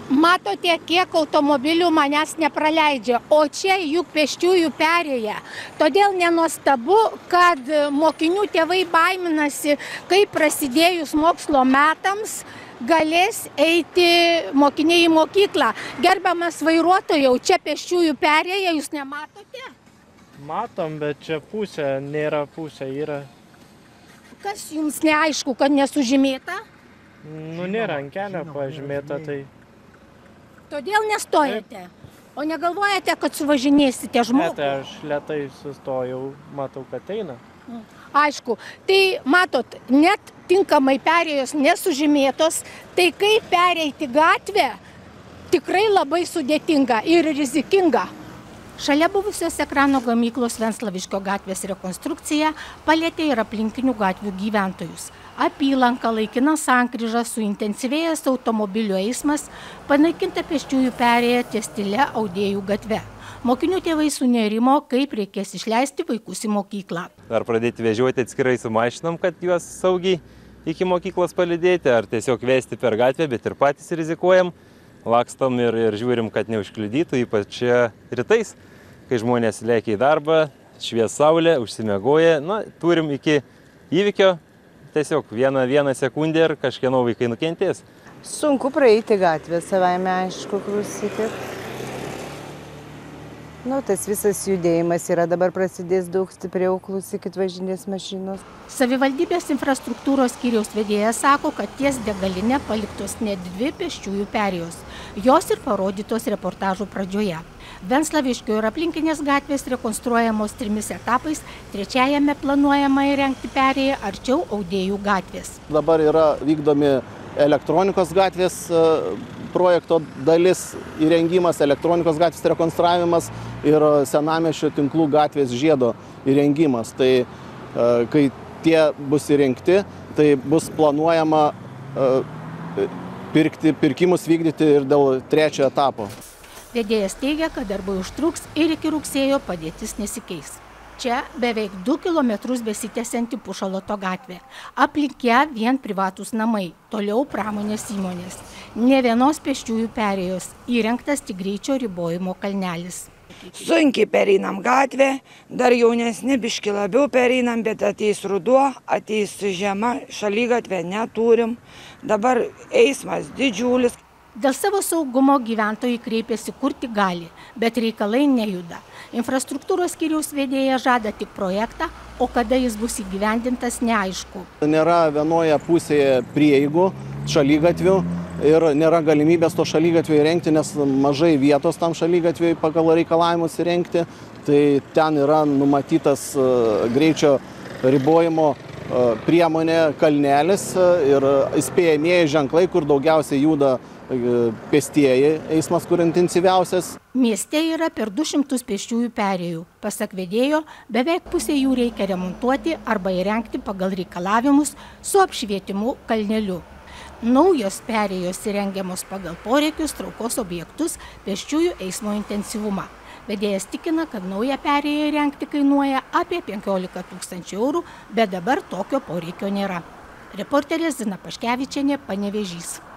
Matote, kiek automobilių manęs nepraleidžia, o čia juk pėsčiųjų perėja. Todėl nenuostabu, kad mokinių tėvai baiminasi, kai prasidėjus mokslo metams galės eiti mokiniai į mokyklą. Gerbiamas vairuotojau, čia pėsčiųjų perėja, jūs nematote? Matom, bet čia pusė, nėra pusė, yra. Kas jums neaišku, kad nesužymėta? Nu, nėra ant kelio pažymėta, tai... Todėl nestojate, o negalvojate, kad suvažinėsite žmogų? Ne, tai aš lėtai sustojau, matau, kad eina. Aišku, tai matot, net tinkamai perėjos nesužymėtos, tai kaip pereiti gatvę tikrai labai sudėtinga ir rizikinga. Šalia buvusios ekrano gamyklos Venslaviškio gatvės rekonstrukcija palietė ir aplinkinių gatvių gyventojus. Apylanka, laikina sankryža, suintensyvėjęs automobilių eismas, panaikinta pėsčiųjų perėja ties tylia Audėjų gatve. Mokinių tėvai sunerimo, kaip reikės išleisti vaikus į mokyklą. Ar pradėti vežioti atskirai su mašinom, kad juos saugiai iki mokyklos palydėti, ar tiesiog vesti per gatvę, bet ir patys rizikuojam. Lakstom ir žiūrim, kad neužkliudytų, ypač rytais, kai žmonės lėkia į darbą, švies saulė, užsimiegoja. Na, turim iki įvykio tiesiog vieną sekundę ir kažkieno vaikai nukentės. Sunku praeiti gatvę, savaime aišku, klausykit. Nu, tas visas judėjimas yra, dabar prasidės daug stipriau, klausykit, važinės mašinos. Savivaldybės infrastruktūros skyriaus vedėjas sako, kad ties degalinė paliktos net 2 pėsčiųjų perėjos. Jos ir parodytos reportažų pradžioje. Venslaviškio ir aplinkinės gatvės rekonstruojamos 3 etapais, 3-ame planuojama įrengti perėją arčiau Audėjų gatvės. Dabar yra vykdomi elektronikos gatvės projekto dalis įrengimas, elektronikos gatvės rekonstravimas ir senamiesčio tinklų gatvės žiedo įrengimas. Tai kai tie bus įrengti, tai bus planuojama pirkimus vykdyti ir dėl 3 etapo. Vedėjas teigia, kad darbai užtruks ir iki rugsėjo padėtis nesikeis. Čia beveik 2 kilometrus besitęsianti Pušaloto gatvė. Aplink ją vien privatūs namai, toliau pramonės įmonės. Ne vienos pėsčiųjų perėjos, įrengtas tik greičio ribojimo kalnelis. Sunkiai pereinam gatvę, dar jaunesni biški labiau pereinam, bet ateis ruduo, ateis žiema, šaligatvę neturim. Dabar eismas didžiulis. Dėl savo saugumo gyventojai kreipiasi kur tik gali, bet reikalai nejuda. Infrastruktūros skyriaus vedėja žada tik projektą, o kada jis bus įgyvendintas neaišku. Nėra vienoje pusėje prieigų šaligatvių ir nėra galimybės to šaligatvio įrengti, nes mažai vietos tam šaligatviui pagal reikalavimus įrengti. Tai ten yra numatytas greičio ribojimo priemonė kalnelis ir įspėjamieji ženklai, kur daugiausiai juda pėstieji, eismas kur intensyviausias. Mieste yra per 200 pėsčiųjų perėjų. Pasak vedėjo, beveik pusė jų reikia remontuoti arba įrengti pagal reikalavimus su apšvietimu kalneliu. Naujos perėjos įrengiamos pagal poreikius, traukos objektus, pėsčiųjų eismo intensyvumą. Vedėjas tikina, kad naują perėją įrengti kainuoja apie 15 000 eurų, bet dabar tokio poreikio nėra. Reporterė Zina Paškevičienė, Panevėžys.